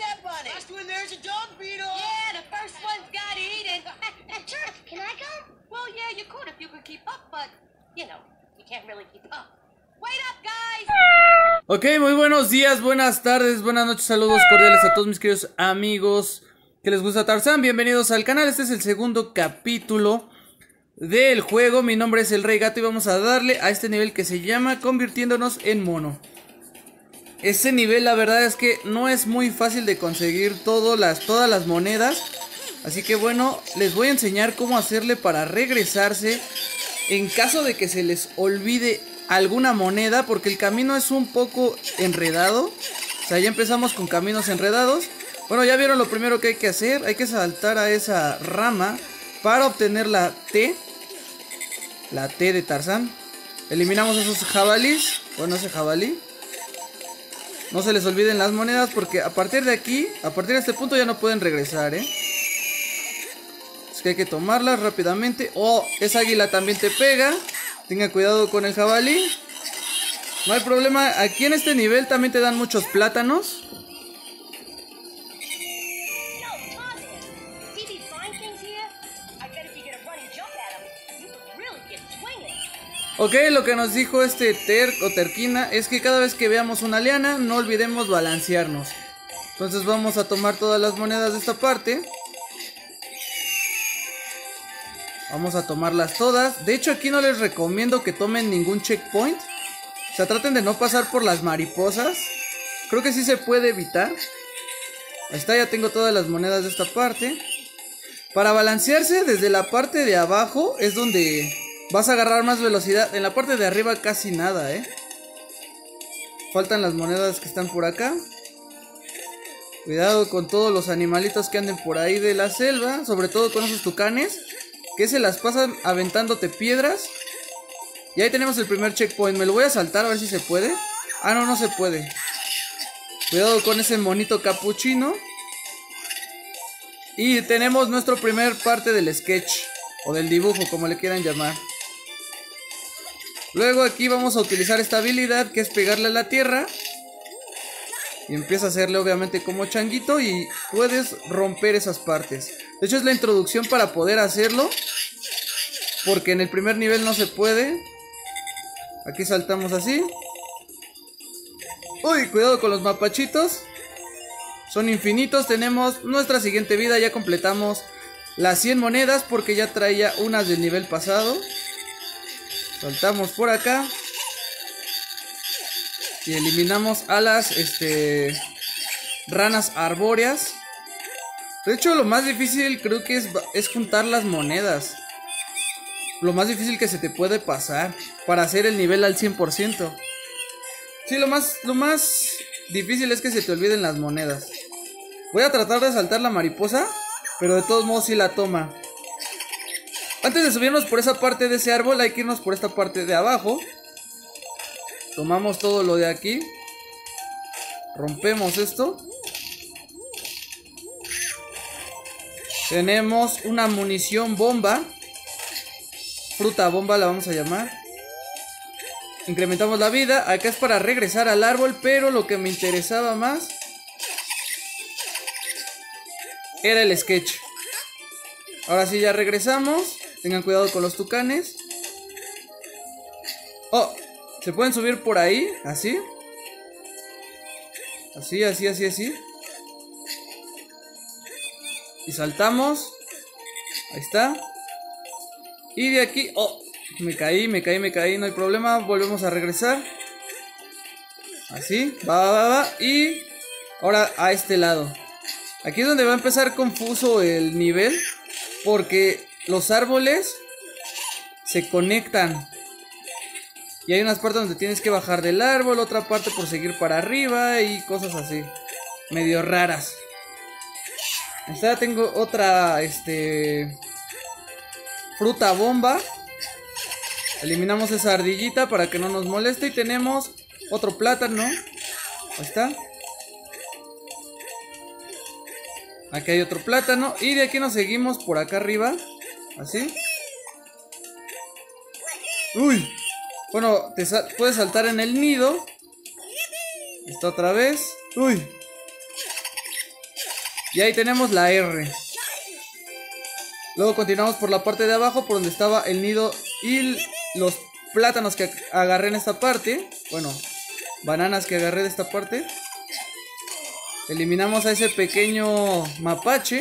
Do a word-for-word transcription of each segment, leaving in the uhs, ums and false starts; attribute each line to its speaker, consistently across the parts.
Speaker 1: step on it.
Speaker 2: Last one there's a dog, Beetle.
Speaker 1: Yeah, the first one's got eaten.
Speaker 3: Sure, can I go?
Speaker 1: Well, yeah, you could if you could keep up, but, you know, you can't really keep up. Wait up, guys.
Speaker 4: Ok, muy buenos días, buenas tardes, buenas noches, saludos cordiales a todos mis queridos amigos que les gusta Tarzán. Bienvenidos al canal, este es el segundo capítulo del juego. Mi nombre es el Rey Gato y vamos a darle a este nivel que se llama Convirtiéndonos en Mono. Este nivel la verdad es que no es muy fácil de conseguir todas las, todas las monedas. Así que bueno, les voy a enseñar cómo hacerle para regresarse en caso de que se les olvide alguna moneda, porque el camino es un poco enredado. O sea, ya empezamos con caminos enredados. Bueno, ya vieron lo primero que hay que hacer. Hay que saltar a esa rama para obtener la T. La T de Tarzán. Eliminamos esos jabalís. Bueno, ese jabalí. No se les olviden las monedas, porque a partir de aquí, a partir de este punto ya no pueden regresar, ¿eh? Es que hay que tomarlas rápidamente. Oh, esa águila también te pega. Tenga cuidado con el jabalí. No hay problema. Aquí en este nivel también te dan muchos plátanos. Ok, lo que nos dijo este Ter o Terquina es que cada vez que veamos una liana no olvidemos balancearnos. Entonces vamos a tomar todas las monedas de esta parte. Vamos a tomarlas todas. De hecho, aquí no les recomiendo que tomen ningún checkpoint. O sea, traten de no pasar por las mariposas. Creo que sí se puede evitar. Ahí está, ya tengo todas las monedas de esta parte. Para balancearse desde la parte de abajo es donde vas a agarrar más velocidad. En la parte de arriba casi nada, ¿eh? Faltan las monedas que están por acá. Cuidado con todos los animalitos que anden por ahí de la selva. Sobre todo con esos tucanes, que se las pasan aventándote piedras. Y ahí tenemos el primer checkpoint. Me lo voy a saltar a ver si se puede. Ah, no, no se puede. Cuidado con ese monito capuchino. Y tenemos nuestro primer parte del sketch, o del dibujo, como le quieran llamar. Luego aquí vamos a utilizar esta habilidad, que es pegarle a la tierra. Y empieza a hacerle obviamente como changuito, y puedes romper esas partes. De hecho es la introducción para poder hacerlo, porque en el primer nivel no se puede. Aquí saltamos así. Uy, cuidado con los mapachitos. Son infinitos. Tenemos nuestra siguiente vida. Ya completamos las cien monedas, porque ya traía unas del nivel pasado. Saltamos por acá y eliminamos a las este, ranas arbóreas. De hecho, lo más difícil creo que es, es juntar las monedas. Lo más difícil que se te puede pasar para hacer el nivel al cien por ciento. Sí, lo más, lo más difícil es que se te olviden las monedas. Voy a tratar de saltar la mariposa, pero de todos modos sí la toma. Antes de subirnos por esa parte de ese árbol, hay que irnos por esta parte de abajo. Tomamos todo lo de aquí. Rompemos esto. Tenemos una munición bomba. Fruta bomba la vamos a llamar. Incrementamos la vida. Acá es para regresar al árbol, pero lo que me interesaba más era el sketch. Ahora sí, ya regresamos. Tengan cuidado con los tucanes. Oh, se pueden subir por ahí, así. Así, así, así, así. Y saltamos. Ahí está. Y de aquí, oh, me caí, me caí, me caí, no hay problema. Volvemos a regresar. Así, va, va, va. Y ahora a este lado. Aquí es donde va a empezar confuso el nivel, porque los árboles se conectan. Y hay unas partes donde tienes que bajar del árbol, otra parte por seguir para arriba y cosas así, medio raras. Esta tengo otra, este, fruta bomba. Eliminamos esa ardillita para que no nos moleste. Y tenemos otro plátano. Ahí está. Aquí hay otro plátano. Y de aquí nos seguimos por acá arriba. Así. Uy. Bueno, te sal puedes saltar en el nido. Esta otra vez. Uy. Y ahí tenemos la R. Luego continuamos por la parte de abajo, por donde estaba el nido y los plátanos que agarré en esta parte. Bueno, bananas que agarré de esta parte. Eliminamos a ese pequeño mapache.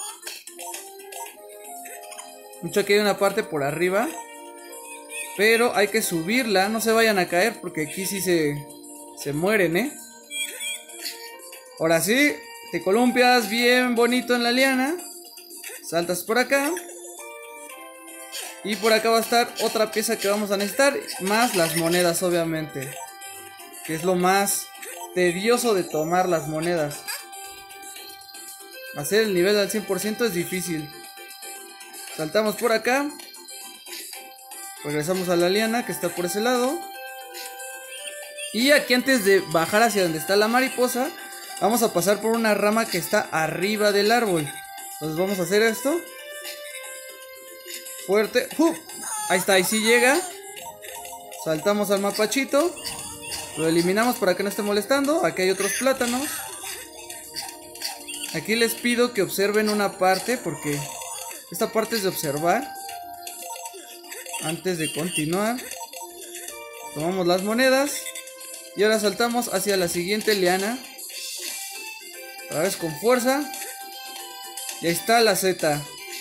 Speaker 4: Mucho aquí hay una parte por arriba, pero hay que subirla. No se vayan a caer porque aquí sí se, se mueren, ¿eh? Ahora sí, te columpias bien bonito en la liana. Saltas por acá. Y por acá va a estar otra pieza que vamos a necesitar. Más las monedas, obviamente. Que es lo más tedioso de tomar las monedas. Hacer el nivel al cien por ciento es difícil. Saltamos por acá. Regresamos a la liana que está por ese lado. Y aquí antes de bajar hacia donde está la mariposa, vamos a pasar por una rama que está arriba del árbol. Entonces vamos a hacer esto. Fuerte. ¡Uh! Ahí está, ahí sí llega. Saltamos al mapachito. Lo eliminamos para que no esté molestando. Aquí hay otros plátanos. Aquí les pido que observen una parte, porque esta parte es de observar. Antes de continuar, tomamos las monedas. Y ahora saltamos hacia la siguiente liana. Otra vez con fuerza. Y ahí está la Z.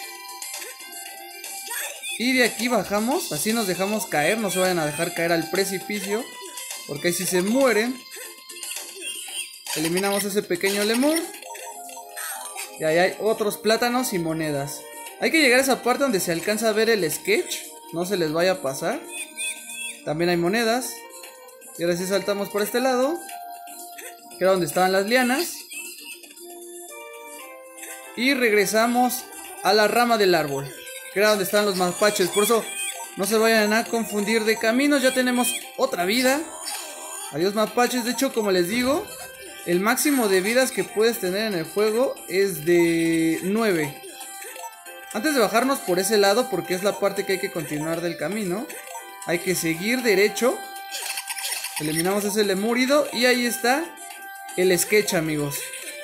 Speaker 4: Y de aquí bajamos. Así nos dejamos caer. No se vayan a dejar caer al precipicio, porque ahí sí se mueren. Eliminamos ese pequeño lemur. Y ahí hay otros plátanos y monedas. Hay que llegar a esa parte donde se alcanza a ver el sketch. No se les vaya a pasar. También hay monedas. Y ahora sí saltamos por este lado, que era donde estaban las lianas. Y regresamos a la rama del árbol, que era donde están los mapaches. Por eso no se vayan a confundir de caminos. Ya tenemos otra vida. Adiós mapaches. De hecho, como les digo, el máximo de vidas que puedes tener en el juego es de nueve. Antes de bajarnos por ese lado, porque es la parte que hay que continuar del camino, hay que seguir derecho. Eliminamos ese lemúrido. Y ahí está el sketch, amigos.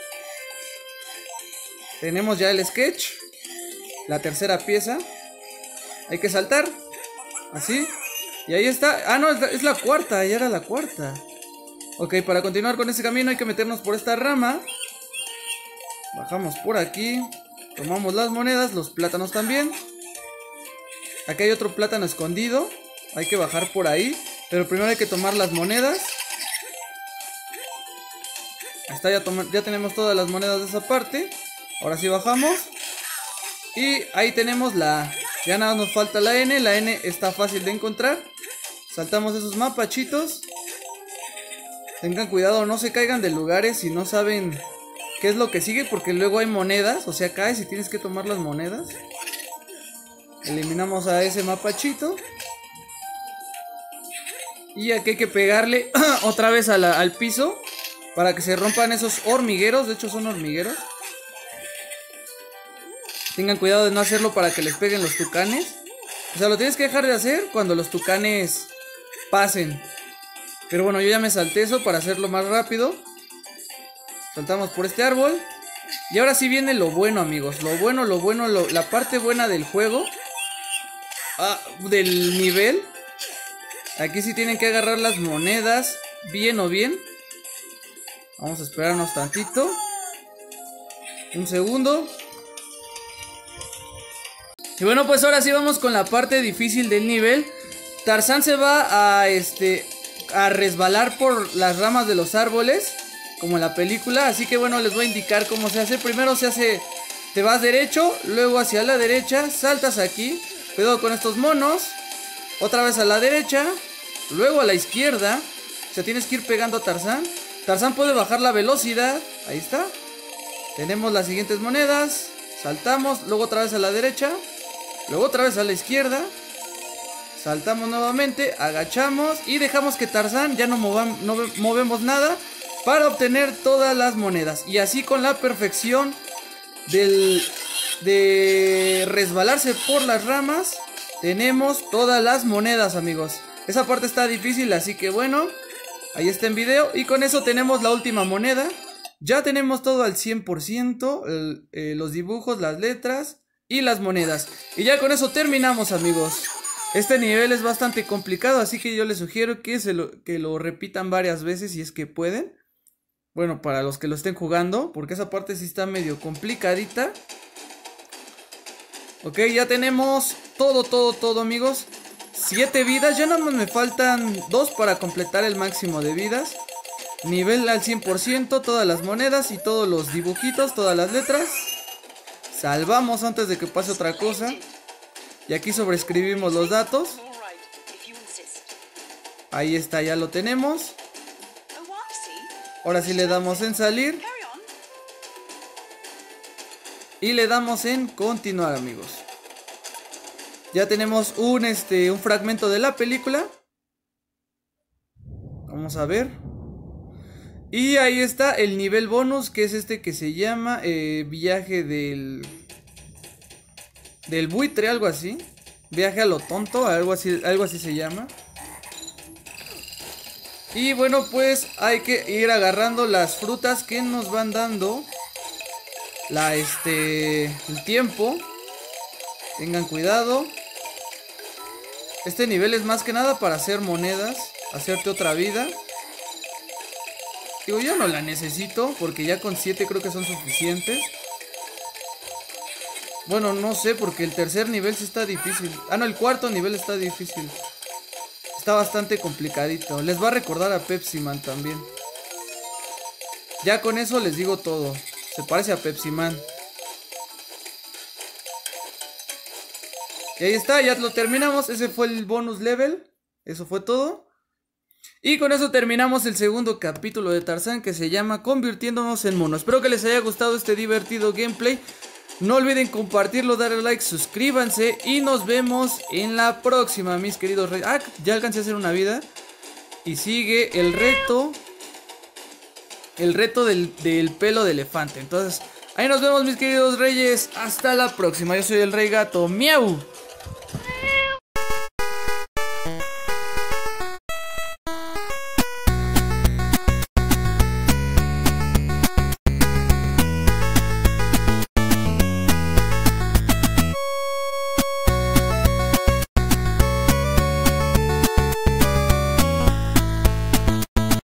Speaker 4: Tenemos ya el sketch. La tercera pieza. Hay que saltar. Así. Y ahí está. Ah, no, es la cuarta. Ya era la cuarta. Ok, para continuar con ese camino hay que meternos por esta rama. Bajamos por aquí. Tomamos las monedas, los plátanos también. Aquí hay otro plátano escondido. Hay que bajar por ahí. Pero primero hay que tomar las monedas. Ahí está, ya, ya tenemos todas las monedas de esa parte. Ahora sí bajamos. Y ahí tenemos la A. Ya nada nos falta la N. La N está fácil de encontrar. Saltamos esos mapachitos. Tengan cuidado, no se caigan de lugares si no saben qué es lo que sigue, porque luego hay monedas. O sea, caes y tienes que tomar las monedas. Eliminamos a ese mapachito. Y aquí hay que pegarle otra vez a la, al piso, para que se rompan esos hormigueros. De hecho son hormigueros. Tengan cuidado de no hacerlo para que les peguen los tucanes. O sea, lo tienes que dejar de hacer cuando los tucanes pasen. Pero bueno, yo ya me salté eso para hacerlo más rápido. Saltamos por este árbol. Y ahora sí viene lo bueno, amigos. Lo bueno, lo bueno, lo, la parte buena del juego. Ah, del nivel. Aquí sí tienen que agarrar las monedas bien o bien. Vamos a esperarnos tantito. Un segundo. Y bueno, pues ahora sí vamos con la parte difícil del nivel. Tarzán se va a este a resbalar por las ramas de los árboles, como en la película. Así que bueno, les voy a indicar cómo se hace. Primero se hace, te vas derecho, luego hacia la derecha, saltas aquí. Cuidado con estos monos. Otra vez a la derecha, luego a la izquierda. O sea, tienes que ir pegando a Tarzán. Tarzán puede bajar la velocidad. Ahí está. Tenemos las siguientes monedas. Saltamos, luego otra vez a la derecha, luego otra vez a la izquierda. Saltamos nuevamente, agachamos y dejamos que Tarzán, ya no, movam, no movemos nada, para obtener todas las monedas. Y así con la perfección del, de resbalarse por las ramas, tenemos todas las monedas, amigos. Esa parte está difícil, así que bueno, ahí está en video. Y con eso tenemos la última moneda. Ya tenemos todo al cien por ciento, el, eh, los dibujos, las letras y las monedas. Y ya con eso terminamos, amigos. Este nivel es bastante complicado, así que yo les sugiero que, se lo, que lo repitan varias veces si es que pueden. Bueno, para los que lo estén jugando, porque esa parte sí está medio complicadita. Ok, ya tenemos todo, todo, todo, amigos. Siete vidas, ya nada más me faltan dos para completar el máximo de vidas. Nivel al cien por ciento, todas las monedas y todos los dibujitos, todas las letras. Salvamos antes de que pase otra cosa. Y aquí sobreescribimos los datos. Ahí está, ya lo tenemos. Ahora sí le damos en salir. Y le damos en continuar, amigos. Ya tenemos un, este, un fragmento de la película. Vamos a ver. Y ahí está el nivel bonus, que es este que se llama eh, viaje del... del buitre, algo así. Viaje a lo tonto, algo así, algo así se llama. Y bueno, pues hay que ir agarrando las frutas que nos van dando la este el tiempo. Tengan cuidado. Este nivel es más que nada para hacer monedas, hacerte otra vida. Digo, yo no la necesito porque ya con siete creo que son suficientes. Bueno, no sé, porque el tercer nivel sí está difícil. Ah, no, el cuarto nivel está difícil. Está bastante complicadito. Les va a recordar a Pepsi Man también. Ya con eso les digo todo. Se parece a Pepsi Man. Y ahí está, ya lo terminamos. Ese fue el bonus level. Eso fue todo. Y con eso terminamos el segundo capítulo de Tarzán, que se llama Convirtiéndonos en Mono. Espero que les haya gustado este divertido gameplay. No olviden compartirlo, darle like, suscríbanse y nos vemos en la próxima, mis queridos reyes. Ah, ya alcancé a hacer una vida. Y sigue el reto. El reto del, del pelo de elefante. Entonces, ahí nos vemos, mis queridos reyes. Hasta la próxima. Yo soy el Rey Gato. ¡Miau!